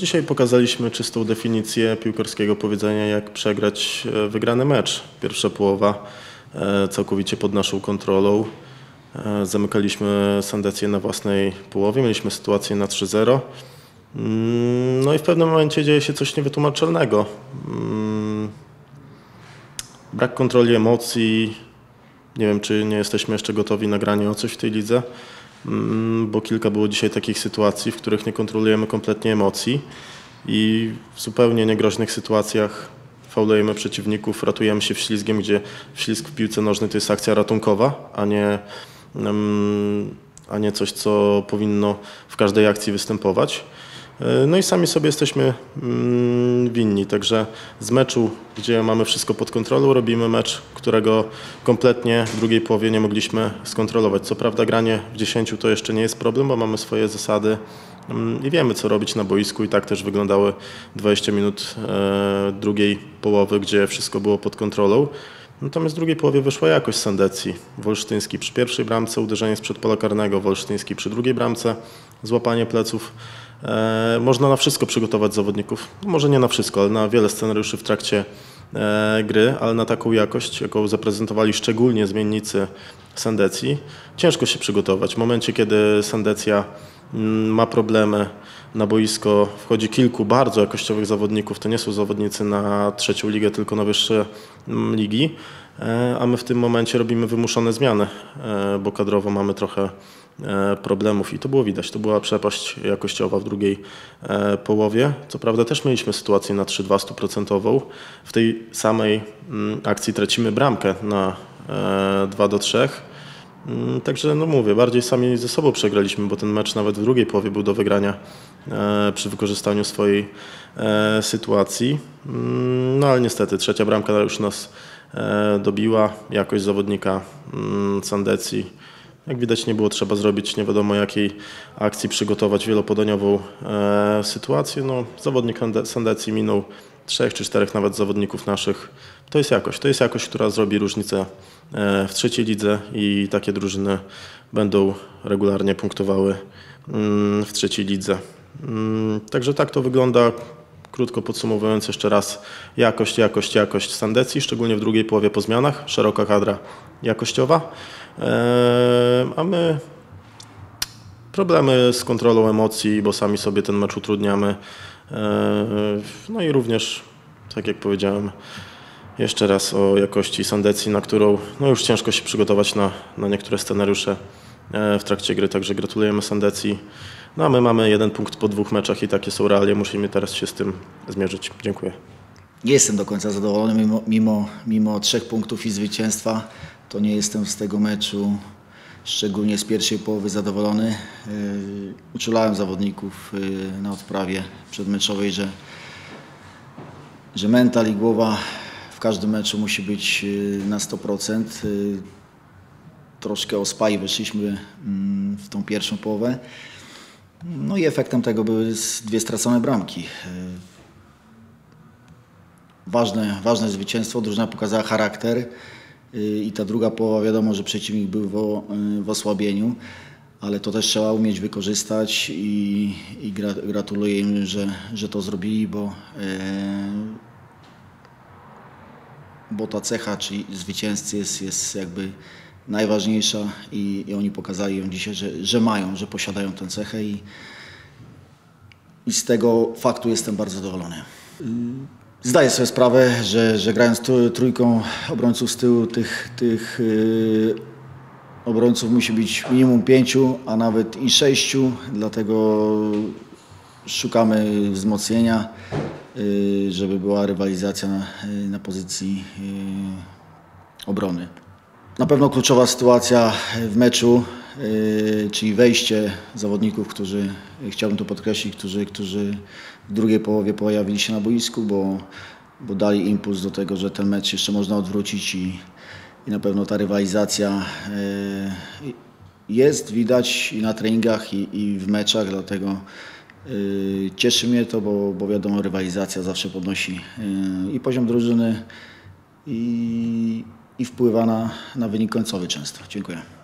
dzisiaj pokazaliśmy czystą definicję piłkarskiego powiedzenia, jak przegrać wygrany mecz. Pierwsza połowa całkowicie pod naszą kontrolą. Zamykaliśmy Sandecję na własnej połowie, mieliśmy sytuację na 3-0. No i w pewnym momencie dzieje się coś niewytłumaczalnego. Brak kontroli emocji. Nie wiem, czy nie jesteśmy jeszcze gotowi na granie o coś w tej lidze, bo kilka było dzisiaj takich sytuacji, w których nie kontrolujemy kompletnie emocji i w zupełnie niegroźnych sytuacjach faulujemy przeciwników, ratujemy się wślizgiem, gdzie wślizg w piłce nożnej to jest akcja ratunkowa, a nie coś, co powinno w każdej akcji występować. No i sami sobie jesteśmy winni, także z meczu, gdzie mamy wszystko pod kontrolą, robimy mecz, którego kompletnie w drugiej połowie nie mogliśmy skontrolować. Co prawda granie w 10 to jeszcze nie jest problem, bo mamy swoje zasady i wiemy, co robić na boisku i tak też wyglądały 20 minut drugiej połowy, gdzie wszystko było pod kontrolą. Natomiast w drugiej połowie wyszła jakość Sandecji. Wolsztyński przy pierwszej bramce, uderzenie sprzed pola karnego, Wolsztyński przy drugiej bramce, złapanie pleców. Można na wszystko przygotować zawodników, może nie na wszystko, ale na wiele scenariuszy w trakcie gry, ale na taką jakość, jaką zaprezentowali szczególnie zmiennicy Sandecji, ciężko się przygotować. W momencie, kiedy Sandecja ma problemy na boisko, wchodzi kilku bardzo jakościowych zawodników, to nie są zawodnicy na trzecią ligę, tylko na wyższe ligi, a my w tym momencie robimy wymuszone zmiany, bo kadrowo mamy trochę problemów i to było widać, to była przepaść jakościowa w drugiej połowie. Co prawda też mieliśmy sytuację na 3-2 100%. W tej samej akcji tracimy bramkę na 2-3. Także no mówię, bardziej sami ze sobą przegraliśmy, bo ten mecz nawet w drugiej połowie był do wygrania przy wykorzystaniu swojej sytuacji. No ale niestety trzecia bramka już nas dobiła, jakość zawodnika Sandecji. Jak widać, nie było trzeba zrobić nie wiadomo jakiej akcji, przygotować wielopodaniową sytuację. No, zawodnik Sandecji minął 3 czy 4 nawet zawodników naszych. To jest jakość, która zrobi różnicę w trzeciej lidze i takie drużyny będą regularnie punktowały w trzeciej lidze. Także tak to wygląda. Krótko podsumowując jeszcze raz, jakość Sandecji, szczególnie w drugiej połowie po zmianach, szeroka kadra jakościowa, a my problemy z kontrolą emocji, bo sami sobie ten mecz utrudniamy. No i również, tak jak powiedziałem, jeszcze raz o jakości Sandecji, na którą no już ciężko się przygotować na niektóre scenariusze w trakcie gry, także gratulujemy Sandecji. No a my mamy 1 punkt po 2 meczach i takie są realia, musimy teraz się z tym zmierzyć. Dziękuję. Nie jestem do końca zadowolony, mimo 3 punktów i zwycięstwa, to nie jestem z tego meczu, szczególnie z pierwszej połowy, zadowolony. Uczulałem zawodników na odprawie przedmeczowej, że mental i głowa w każdym meczu musi być na 100%. Troszkę ospai wyszliśmy w tą pierwszą połowę. No i efektem tego były 2 stracone bramki. Ważne zwycięstwo, drużyna pokazała charakter i ta druga połowa, wiadomo, że przeciwnik był w osłabieniu, ale to też trzeba umieć wykorzystać i gratuluję im, że to zrobili, bo ta cecha, czyli zwycięzcy jest jakby najważniejsza i oni pokazali ją dzisiaj, że posiadają tę cechę i z tego faktu jestem bardzo zadowolony. Zdaję sobie sprawę, że grając trójką obrońców z tyłu, tych obrońców musi być minimum 5, a nawet i 6, dlatego szukamy wzmocnienia, żeby była rywalizacja na pozycji obrony. Na pewno kluczowa sytuacja w meczu, czyli wejście zawodników, chciałbym to podkreślić, którzy w drugiej połowie pojawili się na boisku, bo dali impuls do tego, że ten mecz jeszcze można odwrócić i na pewno ta rywalizacja jest, widać i na treningach i w meczach, dlatego cieszy mnie to, bo wiadomo, rywalizacja zawsze podnosi i poziom drużyny i wpływa na wynik końcowy często. Dziękuję.